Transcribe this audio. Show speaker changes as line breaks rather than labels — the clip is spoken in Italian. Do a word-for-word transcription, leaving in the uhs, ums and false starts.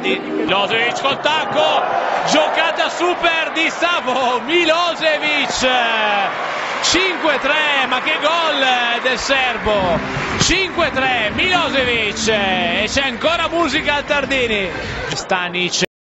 Icardi, Milosevic col tacco, giocata super di Savo, Milosevic, cinque tre, ma che gol del serbo, cinque tre, Milosevic, e c'è ancora musica al Tardini. Stanic.